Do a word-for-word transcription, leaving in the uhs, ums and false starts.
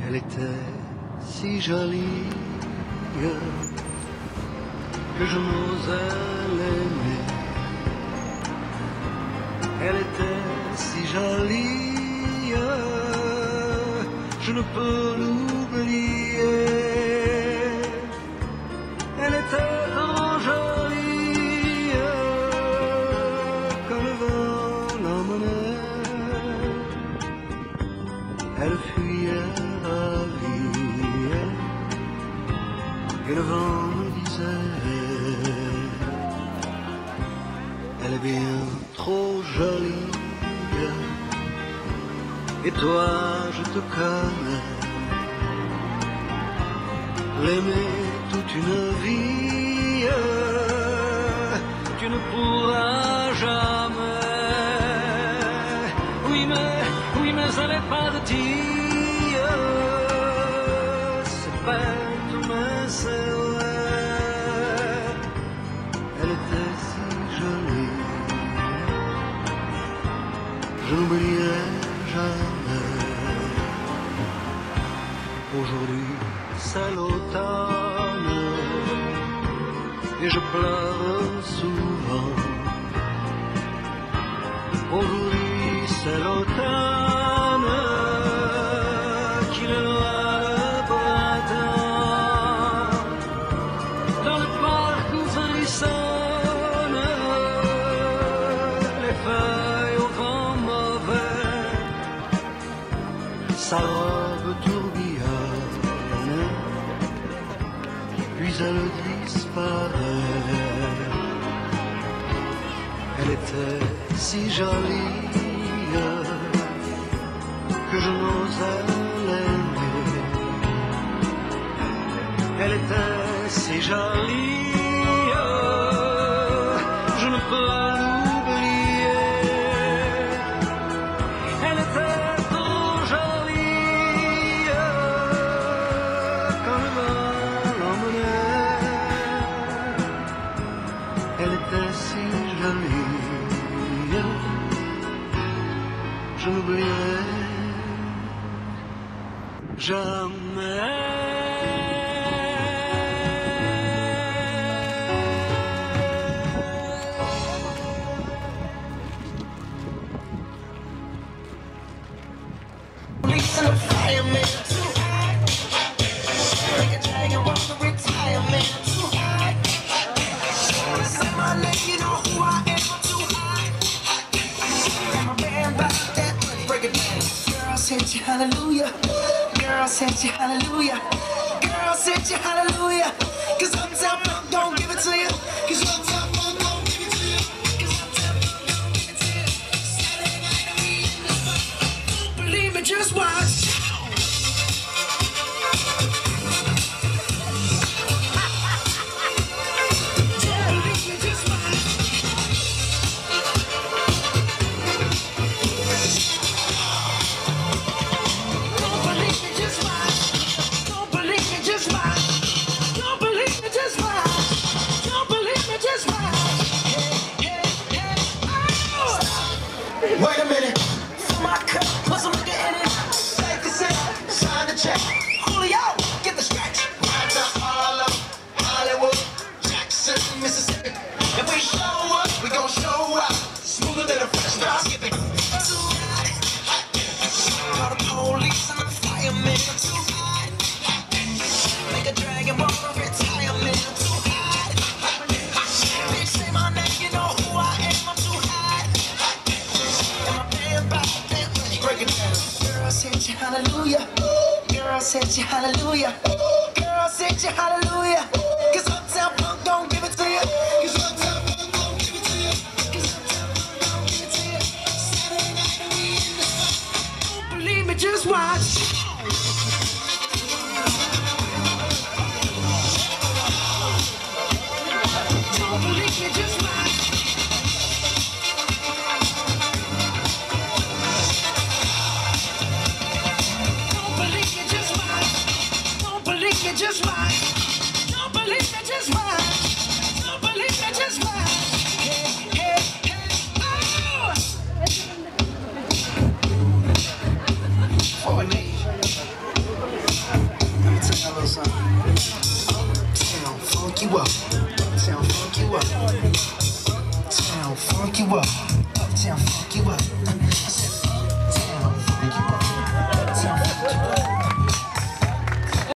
Elle était si jolie que je n'osais l'aimer. Elle était si jolie, je ne peux l'oublier. Elle était trop jolie, quand le vent l'emmenait. Elle fuyait ravie, et le vent me disait: elle est bien trop jolie, et toi je te connais. L'aimer toute une vie, tu ne pourras jamais. Oui mais, oui mais elle n'est pas de tille, c'est bête mais c'est vrai. Elle était si jolie, je n'oublierai jamais. Aujourd'hui c'est l'automne et je pleure souvent. Aujourd'hui c'est l'automne qu'il est loin le printemps. Dans le parc où frissonnent les feuilles au vent mauvais, sa robe tourbillonne, puis elle disparaît. Elle était si jolie que je n'osais l'aimer. Elle était si jolie, je ne peux l'oublier. Elle était trop jolie, quand le vent l'emmenait. Elle était si jolie, je n'oublierai jamais. Hallelujah, girl said you hallelujah, girl said you hallelujah, cause Uptown Funk don't give it to you, cause Uptown Funk don't give it to you, cause Uptown Funk don't give it to you. Saturday night we in the fun, don't believe me, just watch. Wait a minute, fill my cup, put some liquor in it. Safe to say, sign the check. Julio, get the stretch. Right to Harlem, Hollywood, Jackson, Mississippi. If we show up, we gon' show up. Smoother than a fresh start skipping. Too hot, call the police and the firemen. Too hot, make a dragon ball of retirement. Too hot, bitch say my name, you know who I am. I'm too hot. Girl said you hallelujah, girl said you hallelujah, girl said you hallelujah, cause Uptown Funk don't give it to you, cause Uptown Funk don't give it to you, cause Uptown Funk don't give it to you. Saturday night we in the fun, don't believe me, just watch. Don't believe me, just watch. Just watch. Don't Uptown, funk you up. Uptown, funk you up. Uptown, funk you up. Uptown, funk you up.